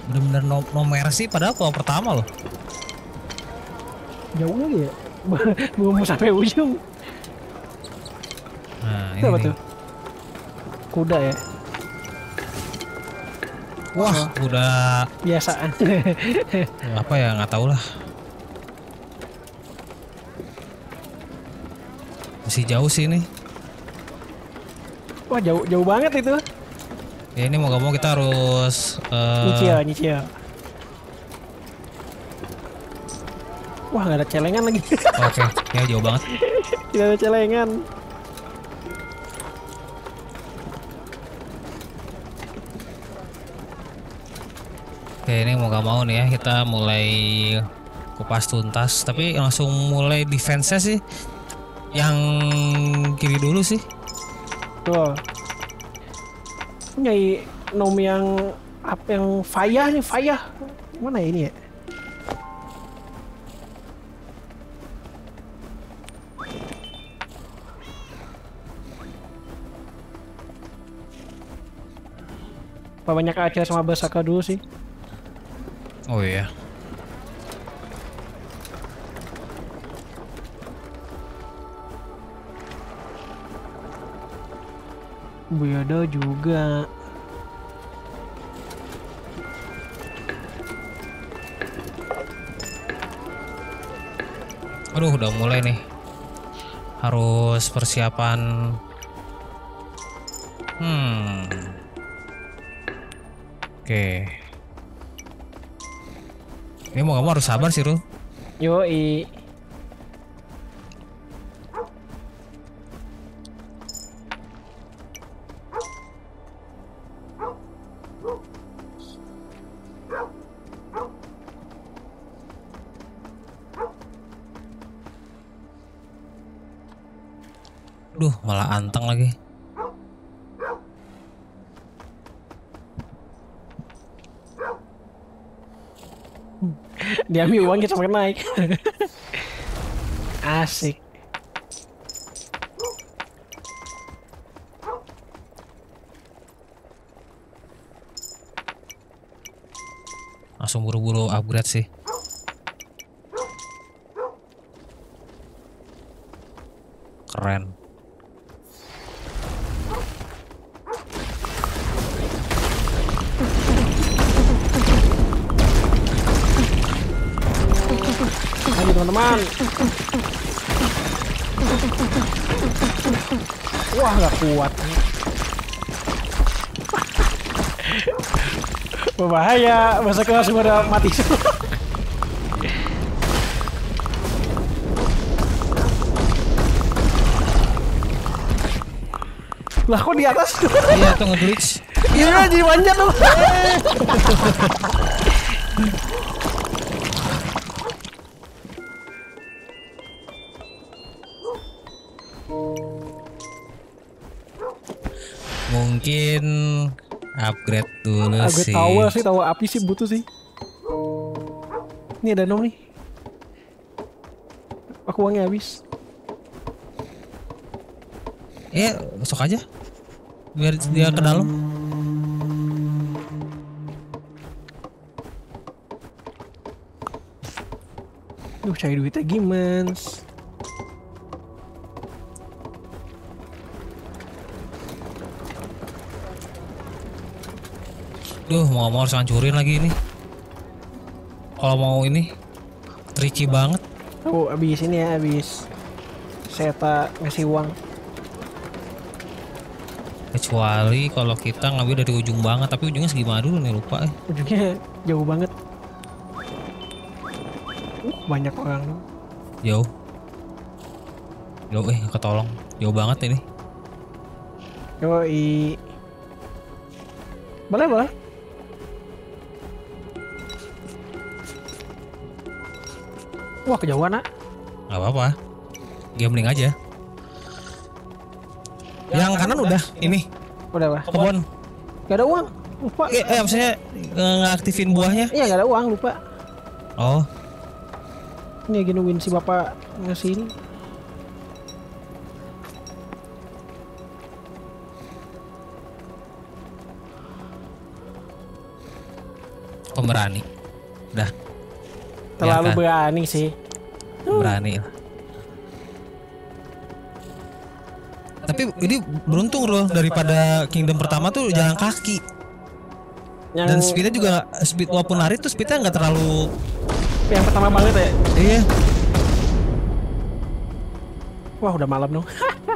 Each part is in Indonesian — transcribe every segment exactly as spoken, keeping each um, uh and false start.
Bener-bener no, no mercy padahal kalau pertama loh. Jauh lagi ya. Belum mau sampai ujung. Nah Itu ini apa nih. tuh? Kuda ya. Wah Oh, udah biasaan. apa ya nggak tahu lah. Masih jauh sih ini. Wah jauh jauh banget itu. Ya ini mau gak mau kita harus uh, Nyicil, nyicil. Wah nggak ada celengan lagi. oke, ya jauh banget. Tidak ada celengan. Oke ini mau gak mau nih ya kita mulai kupas tuntas. Tapi langsung mulai defense-nya sih yang kiri dulu sih. Tuh. Nyai nom yang apa yang Fayah nih Fayah. Mana ya ini ya? Apa banyak Aceh sama Basaka dulu sih? Oh iya. Buyada juga. Aduh udah mulai nih. Harus persiapan. Hmm. Oke. Ini mau kamu harus sabar sih, Ru. Yoi. Duh, malah anteng lagi. Diambil uang kita semakin naik. Asik. Langsung buru-buru upgrade sih. Keren. Ayo teman-teman. Wah nggak kuat. Berbahaya. Masa kelas semua udah mati semua. Lah kok di atas? Iya tuh nge-glitch. Iya jadi manjat loh. Mungkin upgrade dulu Upgrade sih. tower sih, tower api sih butuh sih. Ini ada nom nih. Aku uangnya habis. Eh, masuk aja. Biar dia ke dalam. Duh, cari duitnya gimana? Duh, mau mau harus hancurin lagi ini. Kalau mau ini tricky banget. Oh, habis ini ya, habis. Saya tak ngasih uang. Kecuali kalau kita ngambil dari ujung banget, tapi ujungnya segimana dulu nih lupa eh. Ujungnya jauh banget. Uh, banyak orang. Jauh. Jauh eh ketolong. Jauh banget ini. Yoi. Boleh, boleh. Wah, kejauhan, ah. Gak apa-apa. Gambling aja. Yang kanan udah ini Udah, apa? kebun. Gak ada uang. Lupa. Eh, eh maksudnya eh, ngaktifin buahnya. Iya, gak ada uang, lupa. Oh, Ini lagi nungguin si bapak ngasih ini. berani. Udah. Terlalu Biarkan. berani sih. Berani. Tapi ini beruntung loh, daripada Kingdom pertama tuh jalan kaki. Yang Dan speednya juga speed walaupun lari tuh speednya nggak terlalu. yang pertama banget ya. Iya. Wah udah malam dong.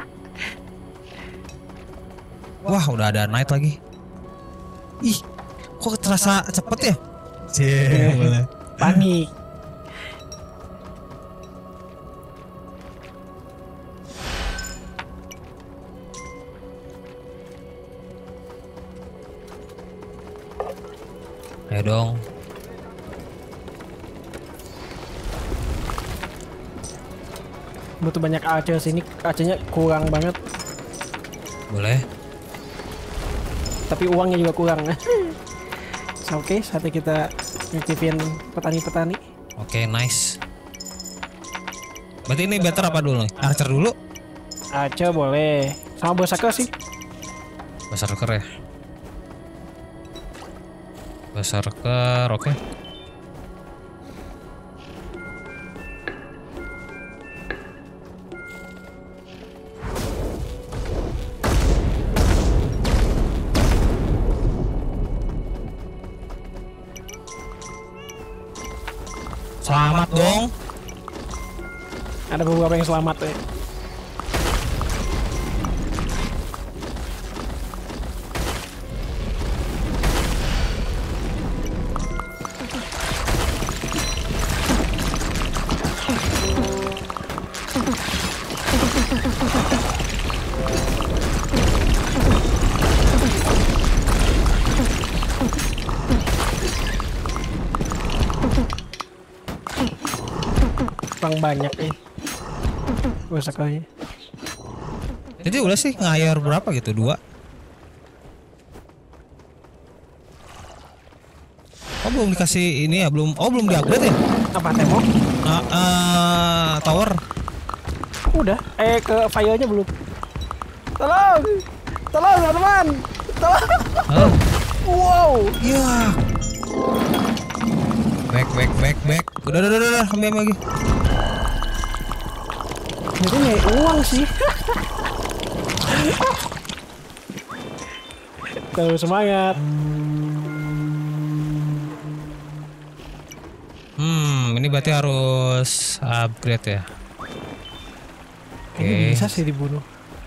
Wah udah ada night lagi. Ih, kok terasa cepet ya? Cie, boleh. Panik. Ayo dong. Butuh banyak A C sini, A C-nya kurang banget. Boleh. Tapi uangnya juga kurang. So, Oke, okay, saatnya kita ngaktifin petani-petani. Oke, okay, nice. Berarti ini better apa dulu? Archer dulu? A C boleh. Sama Berserker sih. Berserker ya. Berserker, oke. Okay. Selamat dong. Ada beberapa yang selamat ya. Kurang banyak nih. Berserkernya. Jadi udah sih ngayar berapa gitu? Dua. Oh belum dikasih ini ya, belum. Oh belum di-upgrade ya? Apa tembok? Nah, uh, tower. Udah. Eh ke fire-nya belum. Tolong. Tolong teman-teman. Tolong. Oh. Wow. Iya. Back back back back. Udah udah udah udah ambil ambil lagi. Jadi nyari uang sih. Terus semangat. Hmm, ini berarti harus upgrade ya. Ini Oke. bisa sih dibunuh.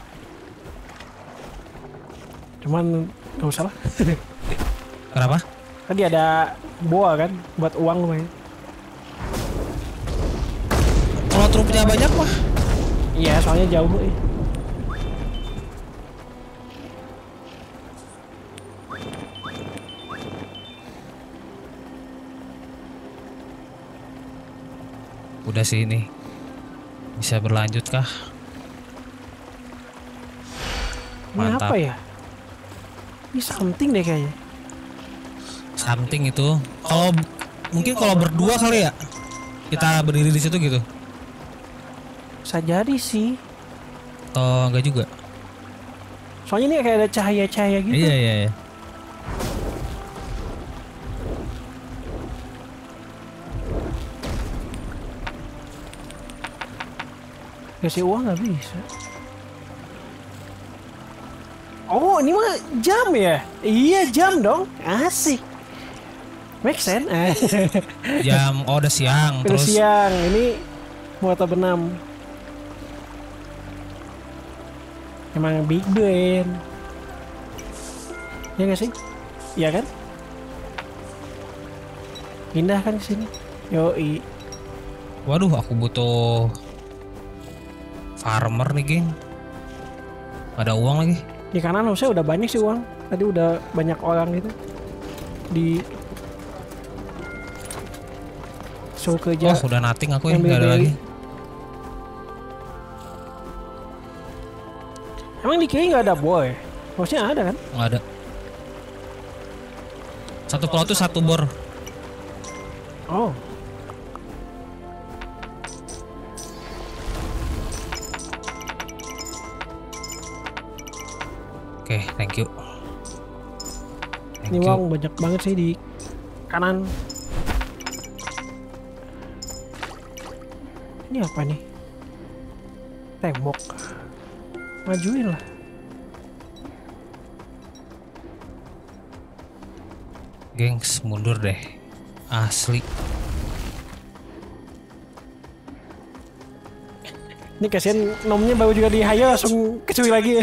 Cuman nggak usah lah. Kenapa? Tadi ada boa kan buat uang lumayan. Kalau trupnya banyak mah. Iya, soalnya jauh eh. Udah sih ini. Bisa berlanjut kah? Ini Mantap. apa ya? Ini something deh kayaknya. Something itu. Kalau mungkin kalau berdua kali ya. Kita berdiri di situ gitu. Bisa jadi sih. Atau enggak juga? Soalnya ini kayak ada cahaya-cahaya gitu. Iya iya iya. Kasih uang nggak bisa. Oh ini mah jam ya? Iya jam dong. Asik. Make sense. Jam oh udah siang Terus terus. siang ini motor benam. Emang big brain. Ya nggak sih? Iya kan? Pindah kan ke sini. Yoi. Waduh, aku butuh farmer nih, geng. Ada uang lagi. Di kanan harusnya udah banyak sih uang. Tadi udah banyak orang gitu. Di show kerja. Oh, udah nothing aku ya, Ambil nggak ada beli. lagi. Emang di kiri nggak ada boy? Harusnya ada kan? Nggak ada. Satu pulau tuh satu bor. Oh. Oke, thank you. Thank Ini you. uang banyak banget sih di Kanan. Ini apa nih? Tembok. Majuin lah. Gengs, mundur deh. Asli. Ini kasihan nomnya baru juga di hayo langsung kecuali lagi.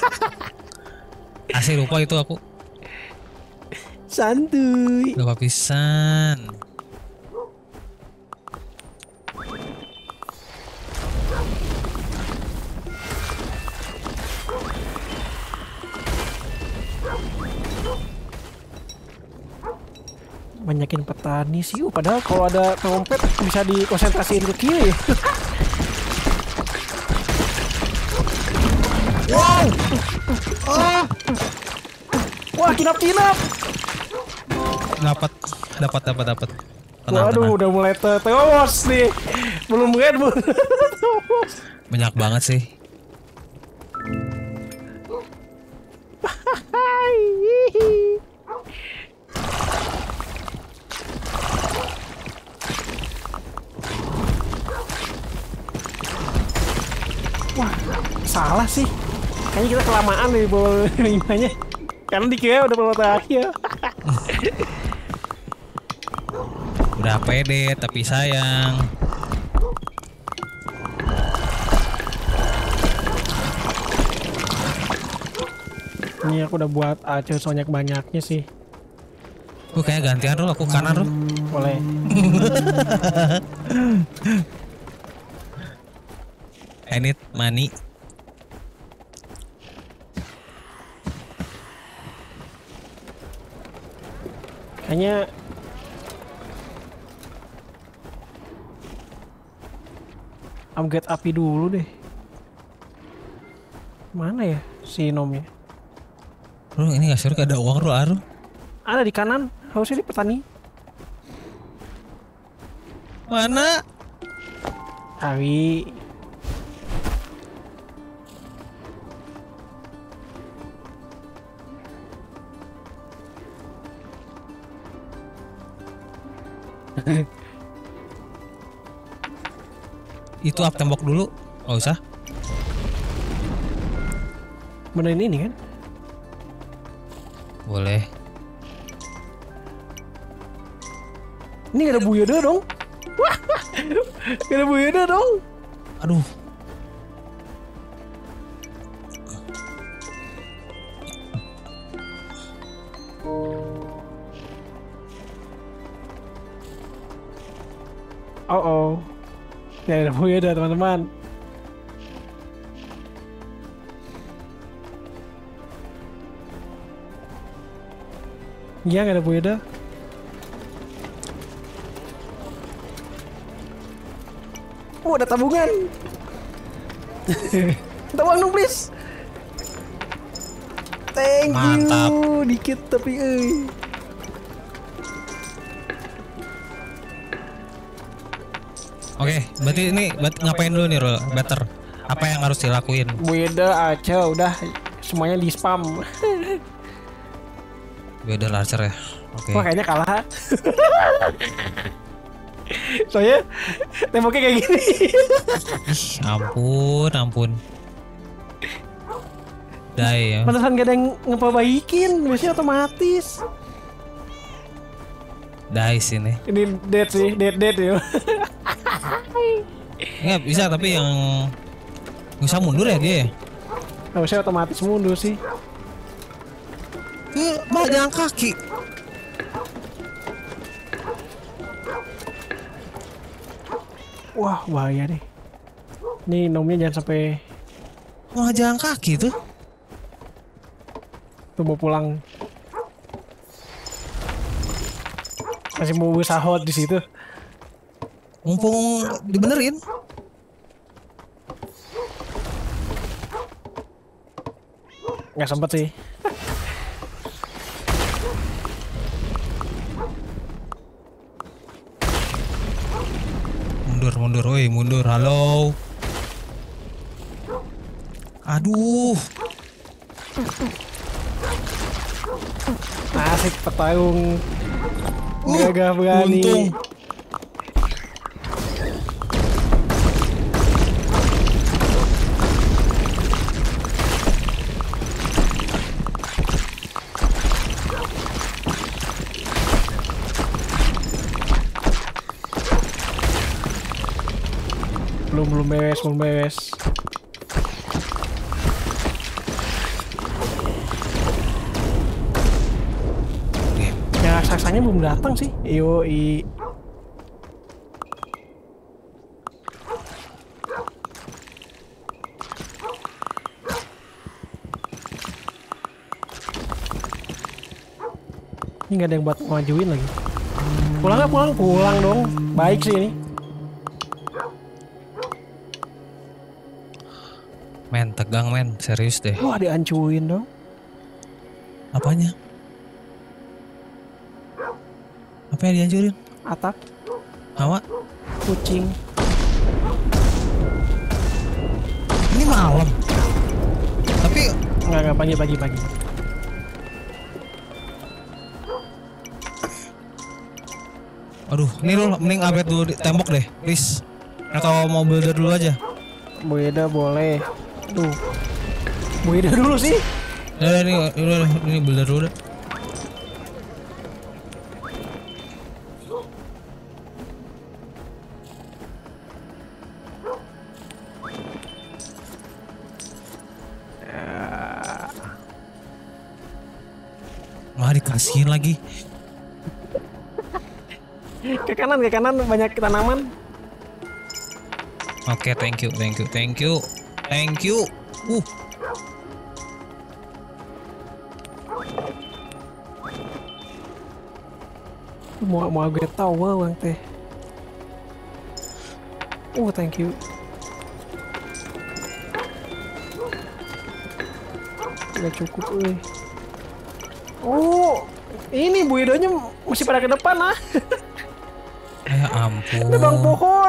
Asli lupa itu aku. Santuy. Lupa pisan. Banyakin petani sih, uh, padahal kalau ada trompet bisa dikonsentrasiin ke kiri. Wow, ah. Wah, kinap-kinap. Dapat, dapat, dapat, dapat. Tenang, Waduh, tenang. udah mulai tewas nih. Belum red, belum. Banyak banget sih. Wah, salah sih. Kayaknya kita kelamaan nih bawa limanya. Karena dikira udah bawa terakhir. Udah pede tapi sayang. Ini aku udah buat acil banyak banyaknya sih. Gue kayak gantian dulu, aku kanan dulu. Boleh. I need money. Kayaknya upgrade api dulu deh. Mana ya si nomnya? Bro, ini nggak sure ada uang bro, Aru. Ada di kanan, harusnya di petani. Mana? Awi. Itu up tembok dulu, nggak usah. Benerin ini kan? Boleh. Ini gak ada buyada dong. Wah, gak ada buyada dong. Aduh. Oh oh. Gak ada buyada teman-teman. Iya gak ada buyada. Oh, ada tabungan. Minta uang dong, please. Thank Mantap. you. Dikit tapi eh. Oke, berarti ini berarti ngapain dulu nih, Ro? Better. Apa yang harus dilakuin? Buyada aja udah semuanya di spam. Beda laser ya. Oke. Wah, kayaknya kalah. Soalnya temboknya kayak gini. Ih, ampun, ampun. Die ya. Pantesan gak ada yang ngeperbaikin, biasanya otomatis. Die sini. Ini dead sih, dead dead ya. Nggak bisa, tapi yang bisa mundur ya dia. Harusnya otomatis mundur sih. Ke bagian kaki. Wah, bahaya nih. Nih nomnya jangan sampai Wah, jalan kaki tuh. tuh mau pulang. Masih mau bersahot di situ. Mumpung dibenerin. Nggak sempet sih. Mundur, mundur, woi, mundur. Halo. Aduh. Asik petarung. Uh, Gak berani. untung. Belum belum beres, belum beres. Ya raksasanya belum datang sih. Yoi. Ini nggak ada yang buat majuin lagi. Pulang nggak pulang? Pulang dong. Baik sih ini. Men, tegang men, serius deh. Wah, dihancurin dong. Apanya? Apa yang dihancurin? Atap, Hawa? kucing. Ini malam. Tapi Nggak nggak pagi pagi pagi. aduh, ini lu mending update dulu di tembok deh, please. Atau mau builder dulu aja? Beda boleh. Tuh. Beda dulu sih. Udah, ini, ini, ini builder dulu deh. Wah, dikasihin lagi. Ke kanan, ke kanan banyak tanaman. Oke, thank you, thank you, thank you, thank you. Uh, Mau mau gue tahu bang teh. Oh, thank you. Gak cukup, eh. Oh, ini Bu Idonya masih pada ke depan ah. ya ampun. Nebang pohon.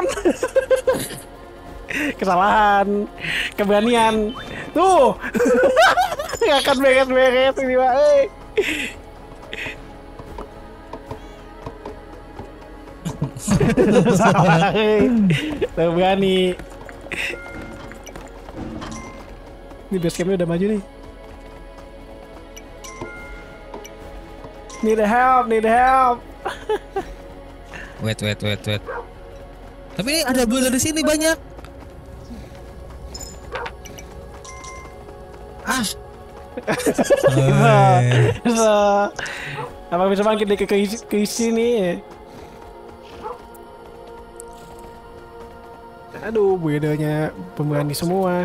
Kesalahan, keberanian. Tuh. Gak akan beres-beres ini Pak. Eh. Salah. Tuh berani. Ini base campnya udah maju nih. Need help, need help. Wait, wait, wait, wait. Tapi ini ada builder di sini banyak. Ah. Hei. So, apa bisa bangkit deh ke ke, ke sini? Aduh, bedanya pemberani semua.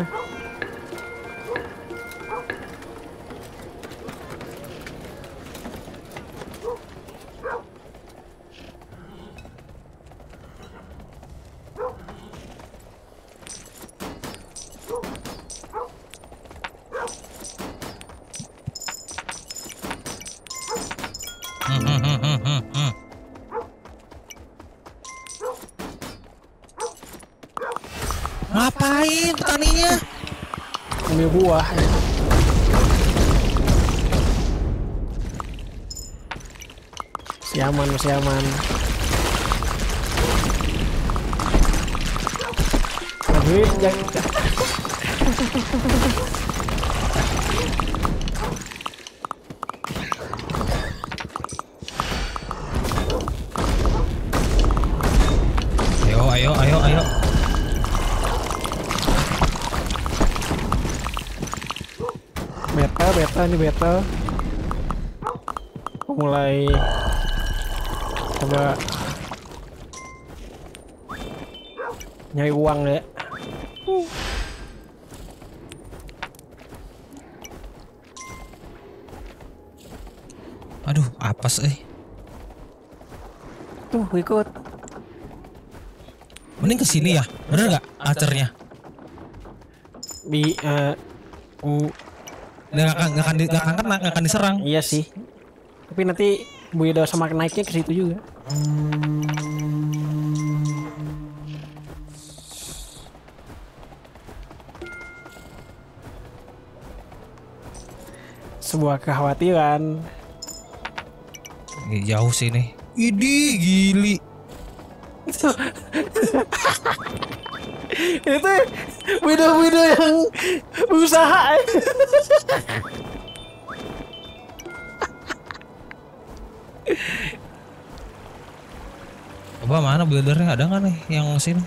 Hmm, hmm, hmm, hmm, hmm, hmm. Ngapain petaninya? Ambil buah. Masih aman, masih aman. Duit, jangan. Ayo, ayo, ayo, ayo. Beta, beta, ini beta. Mulai coba nyari uang ya. Aduh, apes eh. Tuh, ikut. Mending ke sini ya. Bener nggak acernya? Di eh mm, Nggak akan nggak akan di- nggak akan kena, nggak akan diserang. iya sih. Tapi nanti Bu Ida semakin naiknya ke situ juga. Sebuah kekhawatiran. Ih, jauh sih nih. Idi gili. Itu widow-widow yang berusaha. Coba mana buildernya, ada nggak nih yang sini?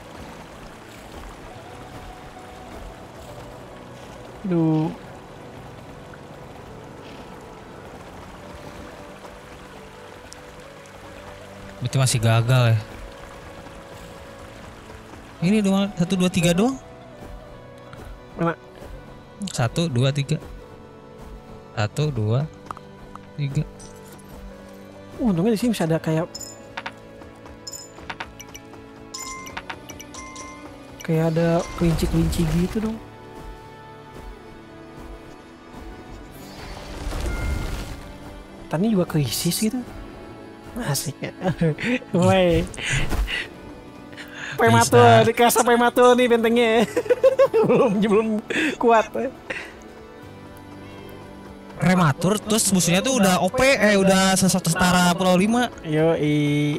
Duh. Berarti masih gagal ya. Ini doang, satu dua tiga doang. Mana? Satu dua tiga. Satu dua tiga. Uh, untungnya di sini bisa ada kayak kayak ada kelinci-kelinci gitu dong. Tadi juga krisis gitu. Asik ya. Woi. Prematur, dikasih prematur nih bentengnya. belum belum kuat. Prematur terus musuhnya tuh udah O P, eh udah sesuatu setara Pulau lima. Yo i.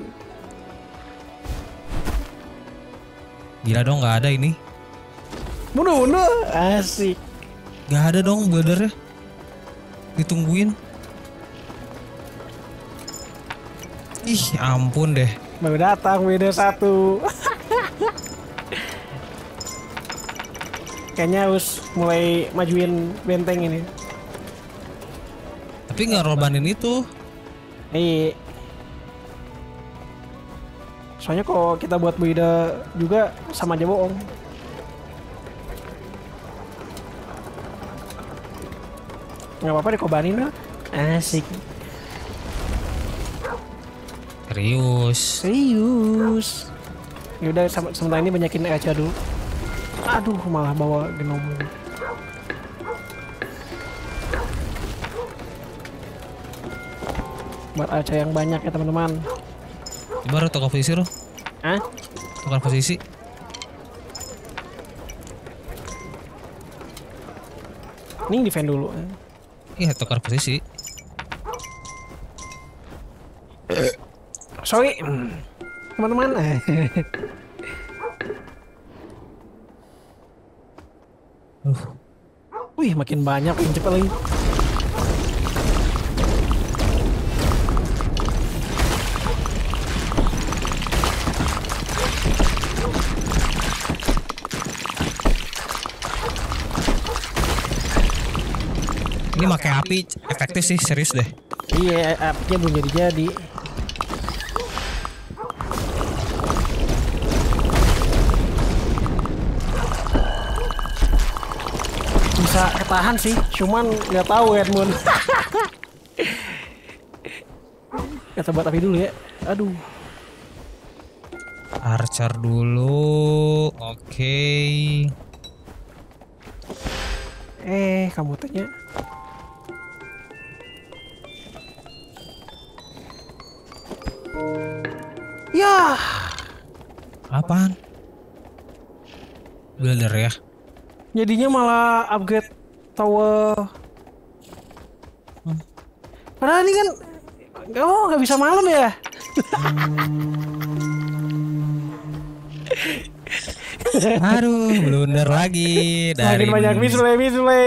Gila dong, nggak ada ini. Bunuh, bunuh. Asik. Nggak ada dong buildernya. Ditungguin. Ih, ampun deh. Baru datang beda satu. Kayaknya harus mulai majuin benteng ini. Tapi nggak robanin itu. Iya. Soalnya kalau kita buat beda juga sama aja bohong. Nggak apa-apa dikobanin lah. Asik. Serius. Serius. Yaudah sementara ini banyakin aja dulu. Aduh, malah bawa genom. Buat aja yang banyak ya teman-teman. Baru tukar posisi lo. Hah? Tukar posisi. Ini defend dulu. Iya, tukar posisi. Sorry, teman-teman. Uh. Wih, makin banyak, makin cepet lagi. Ini pakai api efektif sih, serius deh. Iya, apinya belum jadi-jadi. Bisa ketahan sih, cuman nggak tahu Edmund. Kita buat api dulu ya. Aduh. Archer dulu, oke. Okay. Eh, kamu tanya. Ya. Apaan? Builder ya. Jadinya malah upgrade tower. Hmm. Padahal ini kan, oh nggak bisa malam ya? Aduh, blunder lagi dari. Semakin banyak misle misle.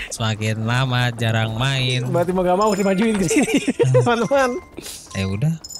Semakin lama jarang main. Berarti mau gak mau dimajuin ke sini, teman-teman. Ya udah.